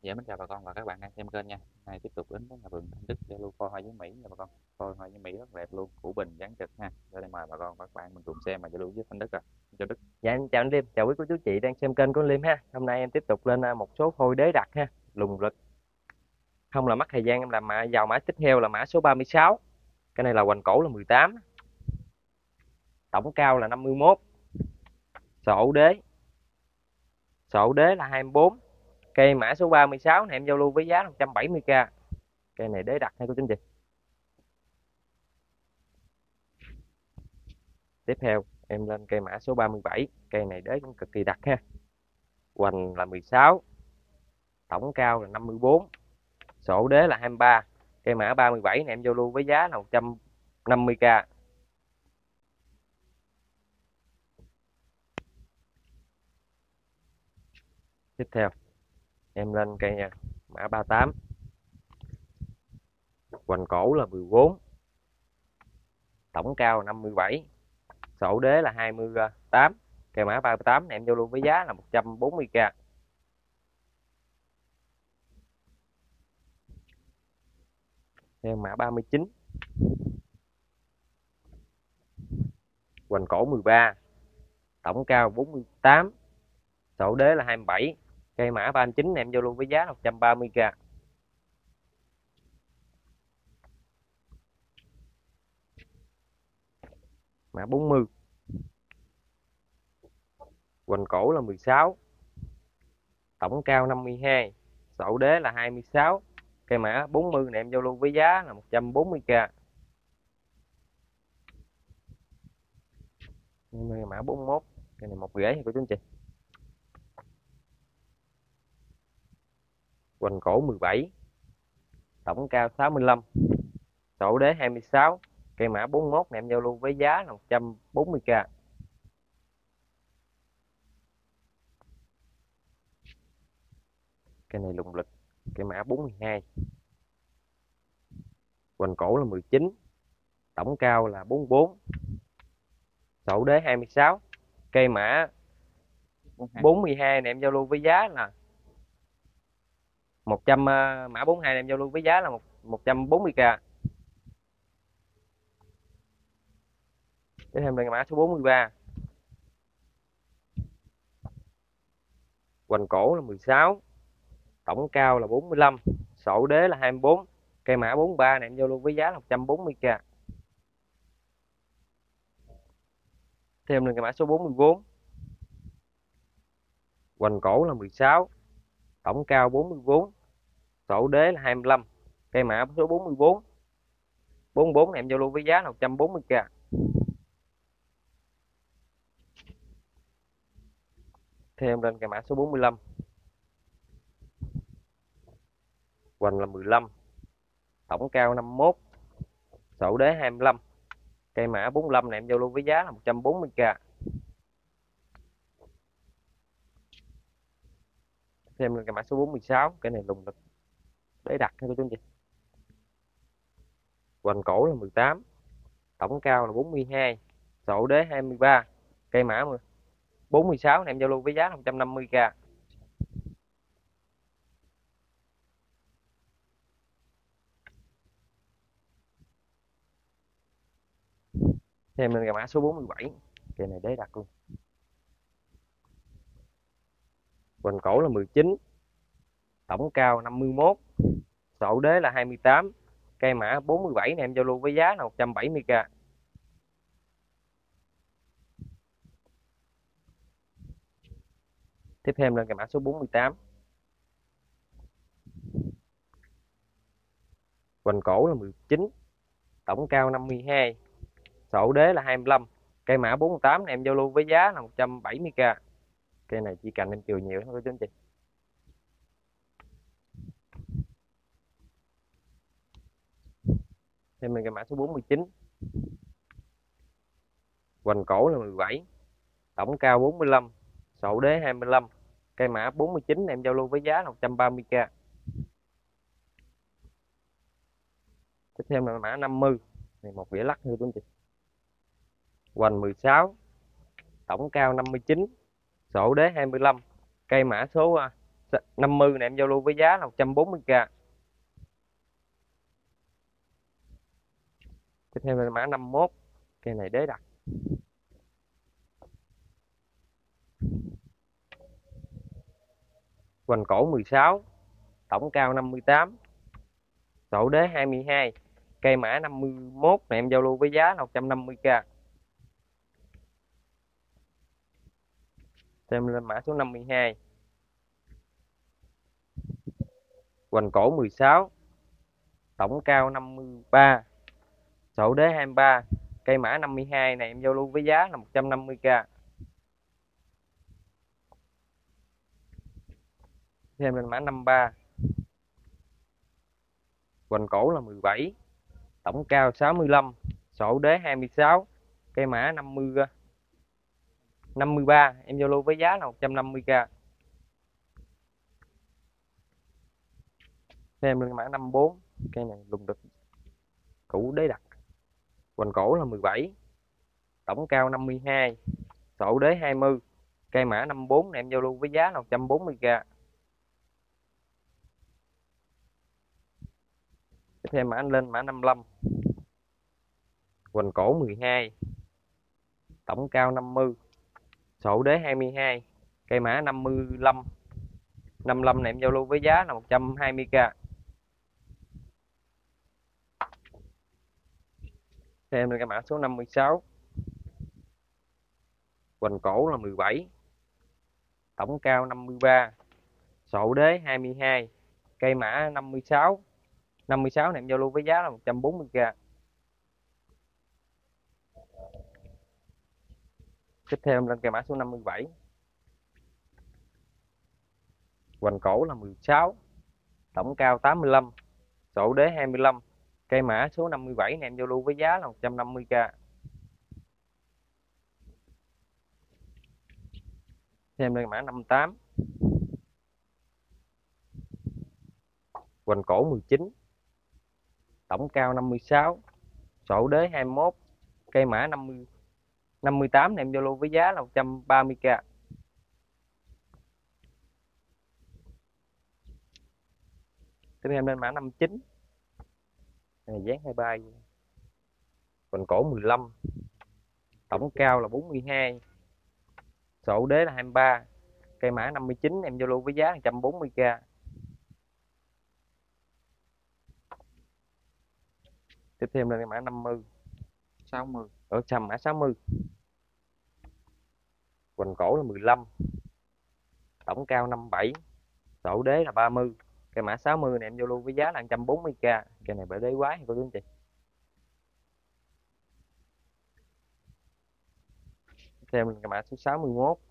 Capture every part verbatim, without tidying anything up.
Dạ, mến chào bà con và các bạn đang xem kênh nha. Nay tiếp tục đến với nhà vườn Thanh Đức để lưu phôi hoa với Mỹ nha bà con. Phôi hoa với Mỹ rất đẹp luôn, củ bình dáng trực ha. Giờ đây mời bà con và các bạn mình cùng xem và giao lưu với Thanh Đức à. Cho Đức. Dạ em chào anh Liêm, chào quý cô chú chị đang xem kênh của anh Liêm ha. Hôm nay em tiếp tục lên à, một số phôi đế đặc ha, lùng lực. Không là mất thời gian em làm mã vào mã tiếp theo là mã số ba mươi sáu. Cái này là hoành cổ là mười tám, tổng cao là năm mươi mốt, sổ đế. Sổ đế là hai mươi bốn. Cây mã số ba mươi sáu này em giao lưu với giá là một trăm bảy mươi k. Cây này đế đặc hay cô chú chị. Tiếp theo em lên cây mã số ba mươi bảy, cây này đế cũng cực kỳ đặc ha. Hoành là mười sáu, tổng cao là năm mươi bốn, sổ đế là hai mươi ba. Cây mã ba mươi bảy này em giao lưu với giá là một trăm năm mươi k. Tiếp theo em lên cây nha, mã ba mươi tám, hoành cổ là mười bốn, tổng cao là năm mươi bảy, sổ đế là hai mươi tám. Cây mã ba mươi tám này em giao lưu với giá là một trăm bốn mươi k. Theo mã ba mươi chín, hoành cổ mười ba, tổng cao bốn mươi tám, sổ đế là hai mươi bảy. Cây mã ba mươi chín này em giao lưu với giá là một trăm ba mươi k. Mã bốn mươi, hoành cổ là mười sáu, tổng cao năm mươi hai, sổ đế là hai mươi sáu. Cây mã bốn mươi này em giao lưu với giá là một trăm bốn mươi k. Mã bốn mươi mốt, cây này một rễ của chú anh chị. Hoành cổ mười bảy, tổng cao sáu mươi lăm, sổ đế hai mươi sáu. Cây mã bốn mươi mốt này em giao lưu với giá là một trăm bốn mươi k. Cây này lùng lực, cây mã bốn mươi hai, hoành cổ là mười chín, tổng cao là bốn mươi bốn, sổ đế hai mươi sáu. Cây mã bốn mươi hai này em giao lưu với giá là một trăm, ờ, mã bốn mươi hai này em giao lưu với giá là một một trăm bốn mươi k. Tiếp theo là mã số bốn mươi ba, hoành cổ là mười sáu, tổng cao là bốn mươi lăm, sổ đế là hai mươi bốn. Cây mã bốn mươi ba này em giao lưu với giá là một trăm bốn mươi k. Thêm lên cây mã số bốn mươi bốn, hoành cổ là mười sáu, tổng cao bốn mươi bốn, sổ đế là hai mươi lăm. Cây mã số bốn mươi bốn, bốn mươi bốn này em giao lưu với giá là một trăm bốn mươi k. Thêm lên cây mã số bốn mươi lăm, hoành là mười lăm, tổng cao năm mươi mốt, sổ đế hai mươi lăm. Cây mã bốn mươi lăm này em giao lưu với giá là một trăm bốn mươi k. Thêm lên cây mã số bốn mươi sáu, cái này lùng lực để đặt cho chú anh chị. Hoành cổ là mười tám, tổng cao là bốn mươi hai, sổ đế hai mươi ba. Cây mã bốn mươi sáu này em giao lưu với giá là một trăm năm mươi k. Thêm lên cây mã số bốn mươi bảy, cây này đế đặt luôn. Hoành cổ là mười chín, tổng cao năm mươi mốt, sổ đế là hai mươi tám. Cây mã bốn mươi bảy này em giao lưu với giá là một trăm bảy mươi k. Tiếp theo lên cây mã số bốn mươi tám, hoành cổ là mười chín, tổng cao năm mươi hai, sổ đế là hai mươi lăm. Cây mã bốn mươi tám này em giao lưu với giá là một trăm bảy mươi k. Cây này chỉ cành em chừa nhiều thôi chú anh chị. Thêm lên cây mã số bốn mươi chín, hoành cổ là mười bảy, tổng cao bốn mươi lăm, sổ đế hai mươi lăm. Cây mã bốn mươi chín này em giao lưu với giá là một trăm ba mươi k. Tiếp theo là mã năm mươi, này một đĩa lắc thôi chú anh chị. Hoành mười sáu, tổng cao năm mươi chín, sổ đế hai mươi lăm. Cây mã số năm mươi này em giao lưu với giá là một trăm bốn mươi k. Tiếp theo là mã năm mốt, cây này đế đặc. Hoành cổ mười sáu, tổng cao năm mươi tám, sổ đế hai mươi hai, cây mã năm mươi mốt này em giao lưu với giá là một trăm năm mươi k. Xem lên mã số năm mươi hai. Hoành cổ mười sáu, tổng cao năm mươi ba, sổ đế hai mươi ba, cây mã năm mươi hai này em giao lưu với giá là một trăm năm mươi k. Thêm lên mã năm mươi ba. Hoành cổ là mười bảy, tổng cao sáu mươi lăm, sổ đế hai mươi sáu, cây mã năm mươi năm mươi ba em giao lưu với giá là một trăm năm mươi k. Thêm lên mã năm mươi bốn, cây này lùng đực cũ đế đặc. Hoành cổ là mười bảy, tổng cao năm mươi hai, sổ đế hai mươi, cây mã năm mươi bốn này em giao lưu với giá là một trăm bốn mươi k. Tiếp theo mã lên mã năm mươi lăm. Hoành cổ mười hai, tổng cao năm mươi, sổ đế hai mươi hai, cây mã năm mươi lăm, năm mươi lăm này em giao lưu với giá là một trăm hai mươi k. Thêm lên cái mã số năm mươi sáu. Hoành cổ là mười bảy, tổng cao năm mươi ba, sổ đế hai mươi hai, cây mã năm mươi sáu, năm mươi sáu này em giao lưu với giá là một trăm bốn mươi k. Tiếp theo em lên cây mã số năm mươi bảy. Hoành cổ là mười sáu, tổng cao tám mươi lăm, sổ đế hai mươi lăm, cây mã số năm mươi bảy này em giao lưu với giá là một trăm năm mươi k. Thêm lên mã năm mươi tám. Hoành cổ mười chín, tổng cao năm mươi sáu, sổ đế hai mươi mốt, cây mã năm mươi, năm mươi tám này em giao lưu với giá là một trăm ba mươi k. Tiếp theo em lên mã năm mươi chín. Này dán hai bay. Hoành cổ mười lăm, tổng cao là bốn mươi hai, sổ đế là hai mươi ba, cây mã năm mươi chín em giao lưu với giá một trăm bốn mươi k. Tiếp theo là mã năm mươi. sáu mươi. Ở xăm mã sáu mươi. Hoành cổ là mười lăm, tổng cao năm mươi bảy, sổ đế là ba mươi, cây mã sáu mươi này em giao lưu với giá là một trăm bốn mươi k. Cây này bởi đế quái cô chú anh chị. Thêm cái mã số sáu mươi mốt.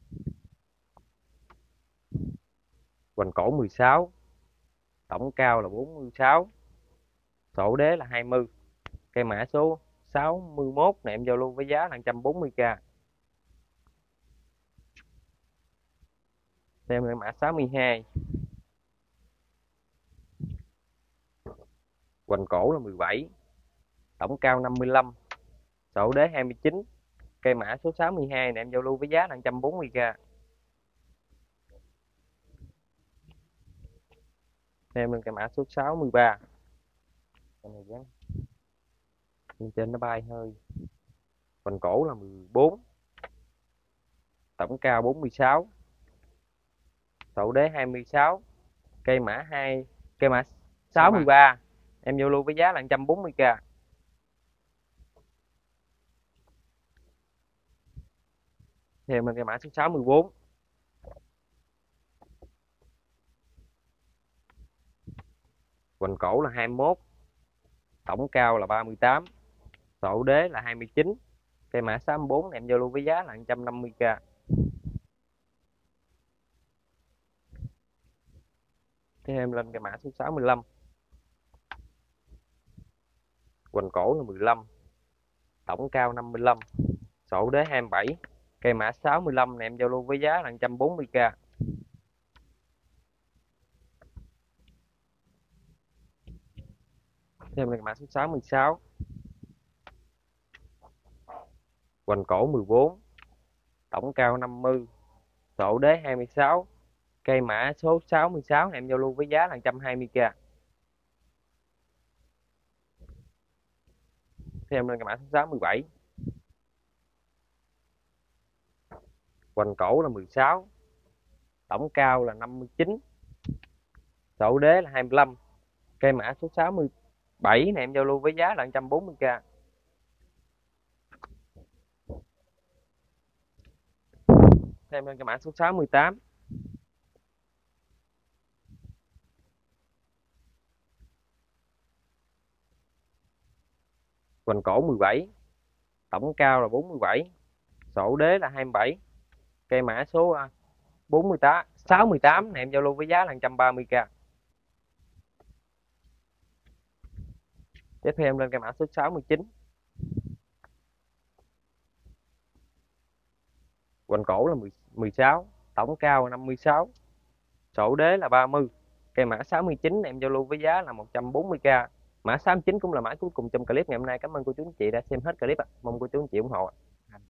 Hoành cổ mười sáu, tổng cao là bốn mươi sáu, sổ đế là hai mươi, cây mã số sáu mươi mốt này em giao lưu với giá là một trăm bốn mươi k. Thêm cái mã sáu mươi hai. Hoành cổ là mười bảy, tổng cao năm mươi lăm, sổ đế hai mươi chín, cây mã số sáu mươi hai này em giao lưu với giá là một trăm bốn mươi k. Thêm lên cái mã số sáu mươi ba. Cái này dán bên trên nó bay hơi. Hoành cổ là mười bốn, tổng cao bốn mươi sáu, sổ đế hai mươi sáu, cây mã hai, cây mã sáu mươi ba em giao lưu với giá là một trăm bốn mươi k. Thêm lên cái mã số sáu mươi bốn. Hoành cổ là hai mươi mốt, tổng cao là ba mươi tám, sổ đế là hai mươi chín, cây mã sáu mươi bốn này em giao lưu với giá là một trăm năm mươi k. Thêm lên cái mã số sáu mươi lăm. Hoành cổ là mười lăm, tổng cao năm mươi lăm, sổ đế hai mươi bảy, cây mã sáu mươi lăm này em giao lưu với giá là một trăm bốn mươi k. Thêm lên mã số sáu mươi sáu. Hoành cổ mười bốn, tổng cao năm mươi, sổ đế hai mươi sáu, Cây mã số sáu mươi sáu này em giao lưu với giá là một trăm hai mươi k. Thêm lên cây mã số sáu mươi bảy. Hoành cổ là mười sáu, tổng cao là năm mươi chín, sổ đế là hai mươi lăm. Cây mã số sáu mươi bảy này em giao lưu với giá là một trăm bốn mươi k. Thêm lên cây mã số sáu mươi tám. Hoành cổ mười bảy, tổng cao là bốn mươi bảy, sổ đế là hai mươi bảy. Cây mã số bốn mươi tám, sáu mươi tám này em giao lưu với giá là một trăm ba mươi k. Tiếp theo em lên cây mã số sáu mươi chín. Hoành cổ là mười sáu, tổng cao là năm mươi sáu, sổ đế là ba mươi. Cây mã sáu mươi chín này em giao lưu với giá là một trăm bốn mươi k. Mã sáu mươi chín cũng là mã cuối cùng trong clip ngày hôm nay. Cảm ơn cô chú anh chị đã xem hết clip ạ. Mong cô chú anh chị ủng hộ ạ.